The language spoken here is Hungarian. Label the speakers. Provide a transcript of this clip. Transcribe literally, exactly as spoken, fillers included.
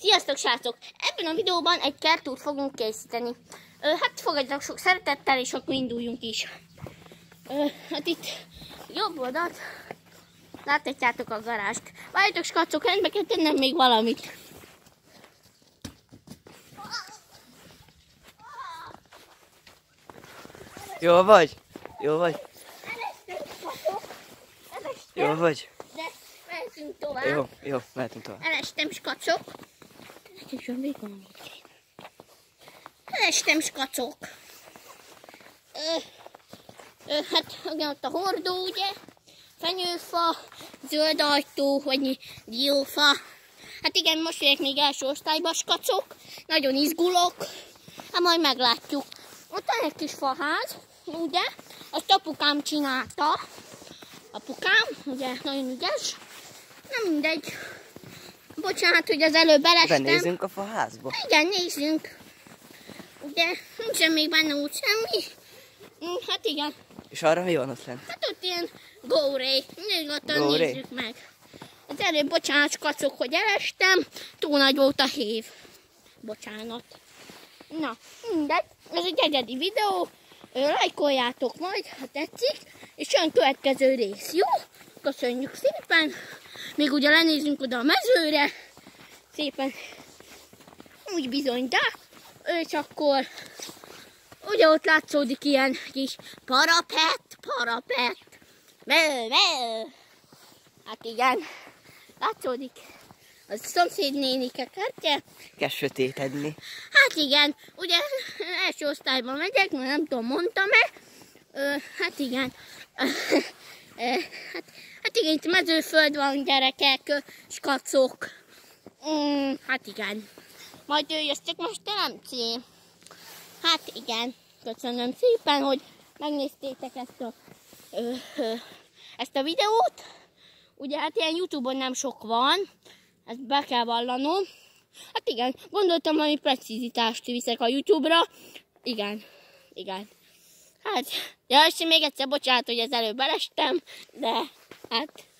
Speaker 1: Sziasztok srácok! Ebben a videóban egy kertúrt fogunk készíteni. Ö, hát fogadjanak sok szeretettel, és akkor induljunk is. Ö, hát itt jobb oldalt láthatjátok a garást. Várjatok skacok, rendbe kell tennem még valamit.
Speaker 2: Jó vagy? Jó vagy? Jó vagy?
Speaker 1: De mehetünk tovább.
Speaker 2: Jó, jó, mehetünk tovább.
Speaker 1: Elestem skacok. Elestem skacok. Ö, ö, hát ott a hordó, ugye? Fenyőfa, zöld ajtó, vagy diófa. Hát igen, most jövök még első osztályba, skacok. Nagyon izgulok. Hát majd meglátjuk. Ott van egy kis faház, ugye? Azt apukám csinálta. Apukám, ugye, nagyon ügyes. Nem mindegy. Bocsánat, hogy az előbb elestem.
Speaker 2: Benézzünk a faházba?
Speaker 1: Igen, nézzünk. Ugye, nincsen még benne úgy semmi. Hát igen.
Speaker 2: És arra mi van ott lent?
Speaker 1: Hát ott ilyen góray. Nyugodtan nézzük meg. Az előbb, bocsánat, skacok, hogy elestem. Túl nagy volt a hév. Bocsánat. Na, mindegy. Ez egy egyedi videó. Lájkoljátok majd, ha tetszik. És jön következő rész, jó? Köszönjük szépen. Még ugye lenézünk oda a mezőre. Szépen. Úgy bizony, de. És akkor ugye ott látszódik ilyen kis parapet, parapet. Mö, mö. Hát igen. Látszódik. Az szomszéd nénike kertje.
Speaker 2: Kell sötétedni.
Speaker 1: Hát igen, ugye első osztályban megyek, mert nem tudom, mondtam-e. Hát igen. hát, hát igen, itt mezőföld van, gyerekek, skacok. Mm, hát igen. Majd jöjjöztek most teremteni. Hát igen, köszönöm szépen, hogy megnéztétek ezt a, ö, ö, ezt a videót. Ugye hát ilyen YouTube-on nem sok van, ezt be kell vallanom. Hát igen, gondoltam, valami precizitást viszek a YouTube-ra. Igen, igen. Hát, ja, és még egyszer bocsánat, hogy az előbb elestem, de hát...